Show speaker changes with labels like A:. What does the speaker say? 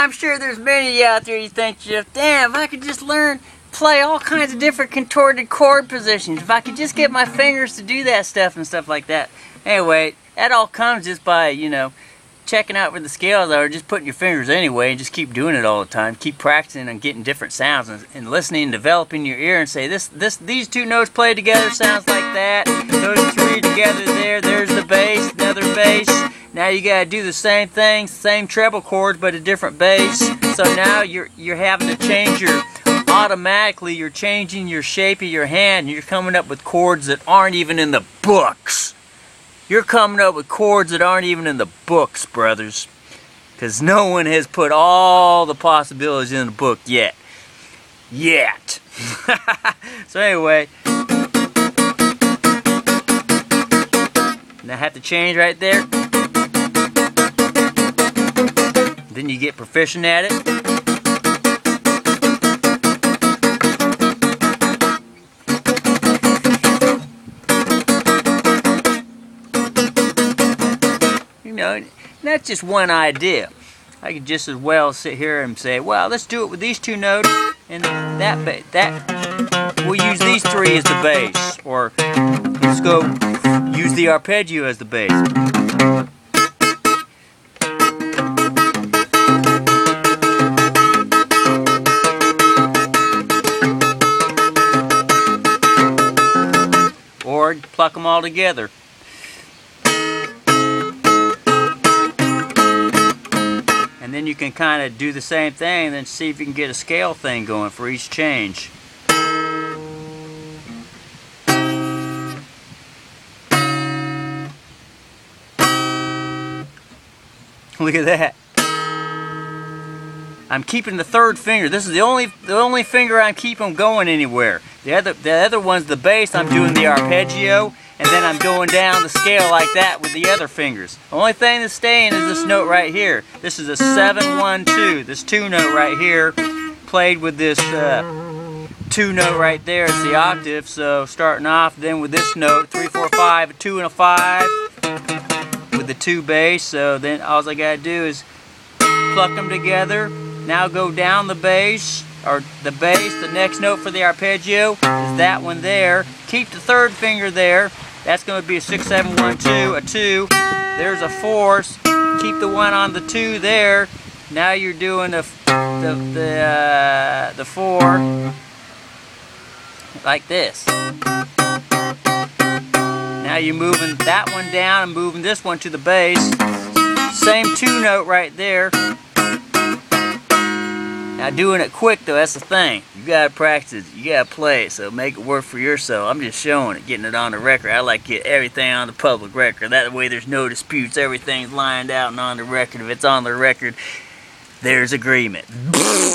A: I'm sure there's many out there you think, Jeff, damn, if I could just play all kinds of different contorted chord positions, if I could just get my fingers to do that stuff and stuff like that. Anyway, that all comes just by, you know, checking out where the scales are, just putting your fingers anyway, and just keep doing it all the time. Keep practicing and getting different sounds and listening and developing your ear and say, these two notes played together sounds like that. Those three together there's the bass, another bass. Now you gotta do the same thing, same treble chords, but a different bass. So now you're having to change automatically you're changing your shape of your hand, and you're coming up with chords that aren't even in the books. You're coming up with chords that aren't even in the books, brothers. Because no one has put all the possibilities in the book yet. So anyway. Now I have to change right there. Then you get proficient at it. You know, that's just one idea. I could just as well sit here and say, well, let's do it with these two notes, and that we'll use these three as the bass, or let's go use the arpeggio as the bass. Or pluck them all together. And then you can kind of do the same thing and then see if you can get a scale thing going for each change. Look at that. I'm keeping the third finger. This is the only finger I'm keeping going anywhere. The other one's the bass. I'm doing the arpeggio, and then I'm going down the scale like that with the other fingers. The only thing that's staying is this note right here. This is a 7-1-2. This 2 note right here, played with this 2 note right there. It's the octave. So starting off then with this note, 3-4-5, a 2 and a 5 with the 2 bass. So then all I gotta do is pluck them together. Now go down the bass, or the bass. The next note for the arpeggio is that one there. Keep the third finger there. That's going to be a 6-7-1-2, a 2. There's a 4. Keep the one on the 2 there. Now you're doing the 4 like this. Now you're moving that one down and moving this one to the bass. Same 2 note right there. Now doing it quick though, that's the thing. You gotta practice it, you gotta play it, so make it work for yourself. I'm just showing it, getting it on the record. I like to get everything on the public record. That way there's no disputes, everything's lined out and on the record. If it's on the record, there's agreement.